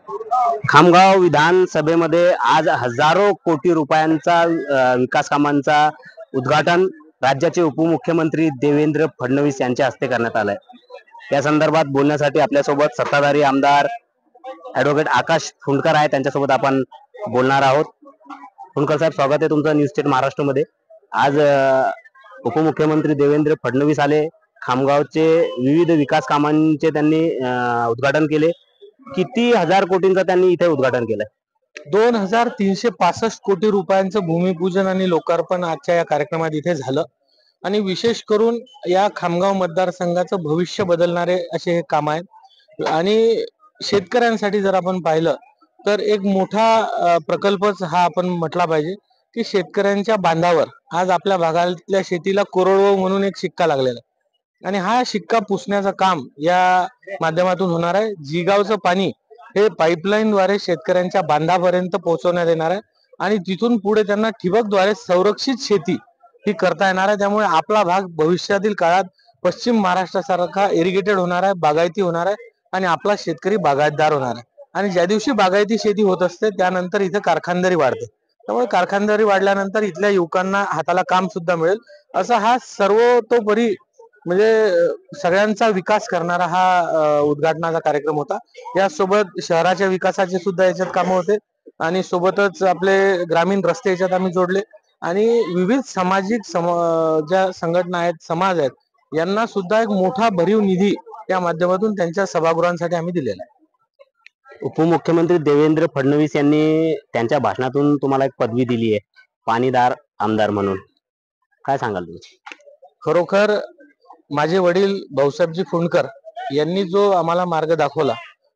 खामगाव विधानसभेमध्ये आज हजारो कोटी रुपयांचा विकास कामांचा उद्घाटन राज्याचे उपमुख्यमंत्री देवेंद्र फडणवीस यांच्या हस्ते करण्यात आलंय। या संदर्भात बोलण्यासाठी आपल्यासोबत सत्ताधारी आमदार ॲडव्होकेट आकाश फुंडकर आहे, त्यांच्यासोबत आपण बोलणार आहोत। फुंडकर साहेब, स्वागत आहे तुमचं न्यूज स्टेट महाराष्ट्रमध्ये। आज उपमुख्यमंत्री देवेंद्र फडणवीस आले, खामगावचे विविध विकास कामांचे त्यांनी उद्घाटन केले। किती हजार कोटींचा त्यांनी इथे उद्घाटन केलंय? 2365 कोटी रुपयांचं भूमिपूजन आणि लोकार्पण आजच्या या कार्यक्रमात इथे झालं। आणि विशेष करून या खामगाव मतदारसंघाचं भविष्य बदलणारे असे हे काम आहेत। आणि शेतकऱ्यांसाठी जर आपण पाहिलं तर एक मोठा प्रकल्पच हा आपण म्हटला पाहिजे की शेतकऱ्यांच्या बांधावर आज आपल्या भागातल्या शेतीला कोरडवाहू म्हणून एक शिक्का लागलेला आहे आणि हा शिक्का पुसण्याचं काम या माध्यमातून होणार आहे। जिगावचं पाणी हे पाईपलाईनद्वारे शेतकऱ्यांच्या बांधापर्यंत पोहोचवण्यात येणार आहे आणि तिथून पुढे त्यांना ठिबकद्वारे संरक्षित शेती ही करता येणार आहे। त्यामुळे आपला भाग भविष्यातील काळात पश्चिम महाराष्ट्रासारखा इरिगेटेड होणार आहे, बागायती होणार आहे आणि आपला शेतकरी बागायतदार होणार आहे। आणि ज्या दिवशी बागायती शेती होत असते त्यानंतर इथे कारखानदारी वाढते, त्यामुळे कारखानदारी वाढल्यानंतर इथल्या युवकांना हाताला काम सुद्धा मिळेल। असा हा सर्वतोपरी म्हणजे सगळ्यांचा विकास करणारा हा उद्घाटनाचा कार्यक्रम होता। यासोबत शहराच्या विकासाचे सुद्धा याच्यात कामं होते आणि सोबतच आपले ग्रामीण रस्ते याच्यात आम्ही जोडले आणि विविध सामाजिक ज्या संघटना आहेत, समाज आहेत, यांना सुद्धा एक मोठा भरीव निधी या माध्यमातून त्यांच्या सभागृहांसाठी आम्ही दिलेला आहे। उपमुख्यमंत्री देवेंद्र फडणवीस यांनी त्यांच्या भाषणातून तुम्हाला एक पदवी दिली आहे, पाणीदार आमदार म्हणून। काय सांगाल तुम्ही? खरोखर माझे वडील भाऊसाहेबजी फुंडकर यांनी जो आम्हाला मार्ग दाखवला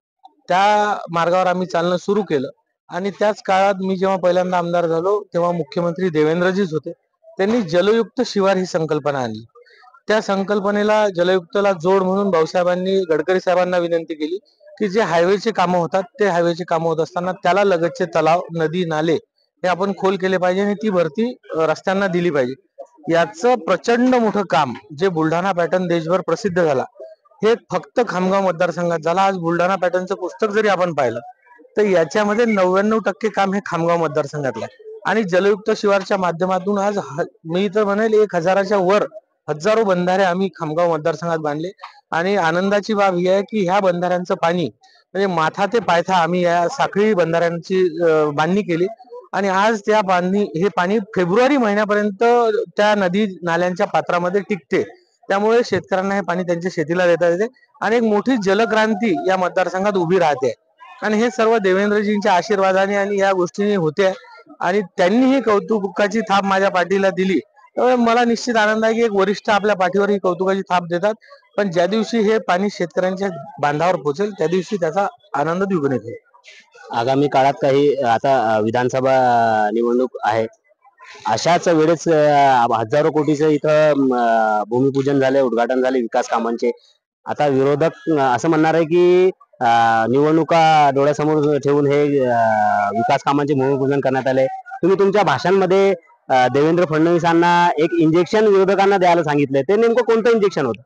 त्या मार्गावर आम्ही चालणं सुरू केलं आणि त्याच काळात मी जेव्हा पहिल्यांदा आमदार झालो तेव्हा मुख्यमंत्री देवेंद्रजीच होते। त्यांनी जलयुक्त शिवार ही संकल्पना आणली। त्या संकल्पनेला जलयुक्तला जोड म्हणून भाऊसाहेबांनी गडकरी साहेबांना विनंती केली की जे हायवेचे कामं होतात ते हायवेचे कामं होत असताना त्याला लगतचे तलाव, नदी, नाले हे आपण खोल केले पाहिजे आणि ती भरती रस्त्यांना दिली पाहिजे। याचं प्रचंड मोठं काम जे बुलढाणा पॅटर्न देशभर प्रसिद्ध झाला हे फक्त खामगाव मतदारसंघात झाला। आज बुलढाणा पॅटर्नचं पुस्तक जरी आपण पाहिलं तर याच्यामध्ये 99% काम हे खामगाव मतदारसंघातलं आहे आणि जलयुक्त शिवारच्या माध्यमातून आज मी तर म्हणेल 1000च्या वर हजारो बंधारे आम्ही खामगाव मतदारसंघात बांधले। आणि आनंदाची बाब ही आहे की ह्या बंधाऱ्यांचं पाणी म्हणजे माथा ते पायथा आम्ही या साखळी बंधाऱ्यांची बांधणी केली आणि आज त्या हे पाणी फेब्रुवारी महिन्यापर्यंत त्या नदी नाल्यांच्या पात्रामध्ये टिकते। त्यामुळे शेतकऱ्यांना हे पाणी त्यांच्या शेतीला देता येते आणि एक मोठी जलक्रांती या मतदारसंघात उभी राहते आणि हे सर्व देवेंद्रजींच्या आशीर्वादाने आणि या गोष्टी होते आणि त्यांनी ही कौतुकाची थाप माझ्या पाठीला दिली। त्यामुळे मला निश्चित आनंद आहे की एक वरिष्ठ आपल्या पाठीवर ही कौतुकाची थाप देतात, पण ज्या दिवशी हे पाणी शेतकऱ्यांच्या बांधावर पोहोचेल त्या दिवशी त्याचा आनंद द्विगुणित होईल। आगामी काळात काही आता विधानसभा निवडणूक आहे, अशाच वेळेस हजारो कोटीचं इथं भूमिपूजन झाले, उद्घाटन झाले विकास कामांचे। आता विरोधक असं म्हणणार आहे की निवडणुका डोळ्यासमोर ठेवून हे विकास कामांचे भूमिपूजन करण्यात आले। तुम्ही तुमच्या भाषणांमध्ये देवेंद्र फडणवीसांना एक इंजेक्शन विरोधकांना द्यायला सांगितलंय, ते नेमकं कोणतं इंजेक्शन होतं?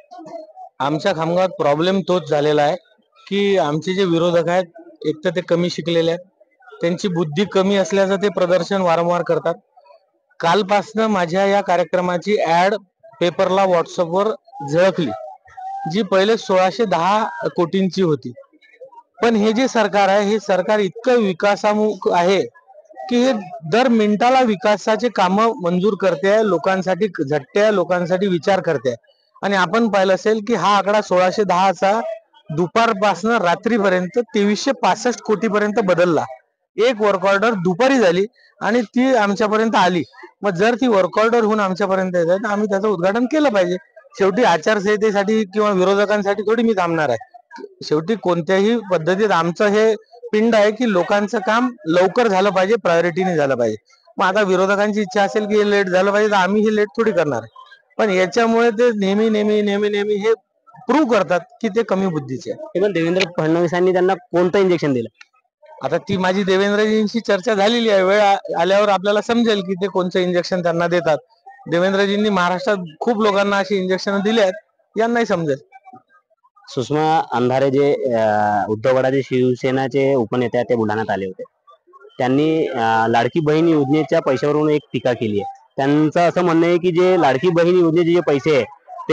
आमच्या खामगावात प्रॉब्लेम तोच झालेला आहे की आमचे जे विरोधक आहेत एक तर ते कमी शिकलेले आहेत, त्यांची बुद्धी कमी असल्याचं ते प्रदर्शन वारंवार करतात। कालपासनं माझ्या या कार्यक्रमाची ऍड पेपरला व्हॉट्सअपवर झळकली, जी पहिले 1610 कोटींची होती। पण हे जे सरकार आहे हे सरकार इतकं विकासामुख आहे की हे दर मिनिटाला विकासाचे कामं मंजूर करते, लोकांसाठी झटते, लोकांसाठी विचार करते। आणि आपण पाहिलं असेल की हा आकडा 1610चा दुपारपासनं रात्रीपर्यंत 2365 कोटीपर्यंत बदलला। एक वर्क ऑर्डर दुपारी झाली आणि ती आमच्यापर्यंत आली। मग जर ती वर्क ऑर्डर होऊन आमच्यापर्यंत येत आहे तर आम्ही त्याचं उद्घाटन केलं पाहिजे। शेवटी आचारसंहितेसाठी किंवा विरोधकांसाठी थोडी मी थांबणार आहे। शेवटी कोणत्याही पद्धतीत आमचं हे पिंड आहे की लोकांचं काम लवकर झालं पाहिजे, प्रायोरिटीने झालं पाहिजे। मग आता विरोधकांची इच्छा असेल की हे लेट झालं पाहिजे तर आम्ही हे लेट थोडी करणार आहे, पण याच्यामुळे ते नेहमी नेहमी नेहमी नेहमी हे प्रूव्ह करतात की ते कमी बुद्धीचे आहे। पण देवेंद्र फडणवीसांनी त्यांना कोणतं इंजेक्शन दिलं? आता ती माझी देवेंद्रजींशी चर्चा झालेली आहे, वेळ आल्यावर आपल्याला समजेल की ते कोणतं इंजेक्शन त्यांना देतात। देवेंद्रजींनी महाराष्ट्रात खूप लोकांना अशी इंजेक्शन दिली आहेत, यांनाही समजेल। सुषमा अंधारे जे उद्धव गटाचे शिवसेनाचे उपनेते आहेत ते बुलढाण्यात आले होते. त्यांनी लाडकी बहीण योजनेच्या पैशावरून एक टीका केली आहे. त्यांचं असं म्हणणं आहे की जे लाडकी बहीण योजनेचे जे पैसे आहे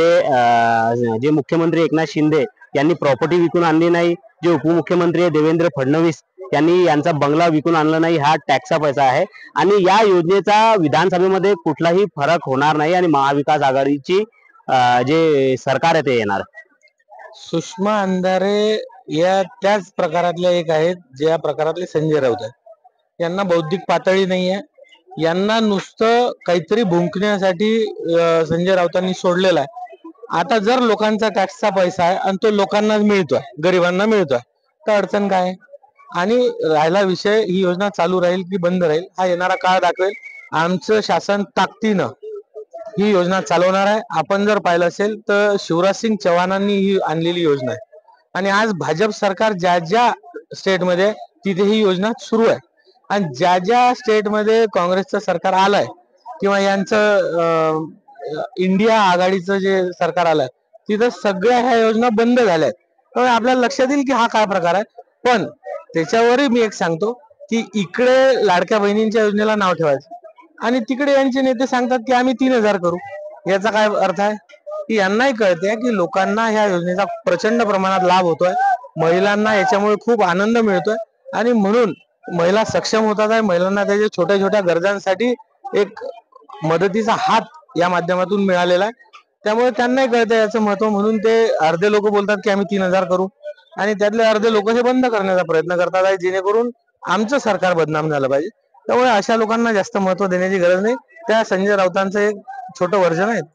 ते जे मुख्यमंत्री एकनाथ शिंदे यांनी प्रॉपर्टी विकून आणली नाही, जे उपमुख्यमंत्री आहे देवेंद्र फडणवीस यांनी यांचा बंगला विकून आणला नाही, हा टॅक्सचा पैसा आहे आणि या योजनेचा विधानसभेमध्ये कुठलाही फरक होणार नाही आणि महाविकास आघाडीची जे सरकार आहे ते येणार. सुषमा अंधारे या त्याच प्रकारातल्या एक आहेत ज्या प्रकारातले संजय राऊत आहेत. यांना बौद्धिक पातळी नाही आहे. यांना नुसतं काहीतरी भुंकण्यासाठी संजय राऊतांनी सोडलेला आहे. आता जर लोकांचा टॅक्सचा पैसा आहे आणि तो लोकांनाच मिळतोय, गरिबांना मिळतोय, तर अडचण काय आहे? आणि राहिला विषय ही योजना चालू राहील की बंद राहील हा येणारा काळ दाखवेल. आमचं शासन ताकदीनं ही योजना चालवणार आहे. आपण जर पाहिलं असेल तर शिवराज सिंग चौहानांनी ही आणलेली योजना आहे आणि आज भाजप सरकार ज्या ज्या स्टेटमध्ये तिथे ही योजना सुरू आहे आणि ज्या ज्या स्टेटमध्ये काँग्रेसचं सरकार आलंय किंवा यांचं इंडिया आघाडीचं जे सरकार आलंय तिथं सगळ्या ह्या योजना बंद झाल्या आहेत. त्यामुळे आपल्याला लक्षात येईल की हा काय प्रकार आहे. पण त्याच्यावरही मी एक सांगतो की इकडे लाडक्या बहिणींच्या योजनेला नाव ठेवायचं आणि तिकडे यांचे नेते सांगतात की आम्ही 3,000 करू. याचा काय अर्थ आहे की यांनाही कळते की लोकांना ह्या योजनेचा प्रचंड प्रमाणात लाभ होतोय, महिलांना याच्यामुळे खूप आनंद मिळतोय आणि म्हणून महिला सक्षम होतात आहे. महिलांना त्याच्या छोट्या छोट्या गरजांसाठी एक मदतीचा हात या माध्यमातून मिळालेला आहे. त्यामुळे त्यांनाही कळतं याचं महत्व. म्हणून ते अर्धे लोक बोलतात की आम्ही 3,000 करू आणि त्यातले अर्धे लोक हे बंद करण्याचा प्रयत्न करतात आहे जेणेकरून आमचं सरकार बदनाम झालं पाहिजे. त्यामुळे अशा लोकांना जास्त महत्व देण्याची गरज नाही. त्या संजय राऊतांचं एक छोटं वर्जन आहे.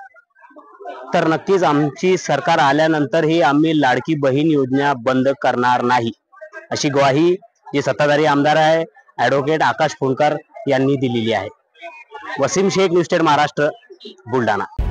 तर नक्कीच आमची सरकार आल्यानंतरही आम्ही लाडकी बहीण योजना बंद करणार नाही अशी ग्वाही जे सत्ताधारी आमदार आहे ऍडव्होकेट आकाश फुंडकर यांनी दिलेली आहे. Wasim Shaikh, news state Maharashtra, Buldhana.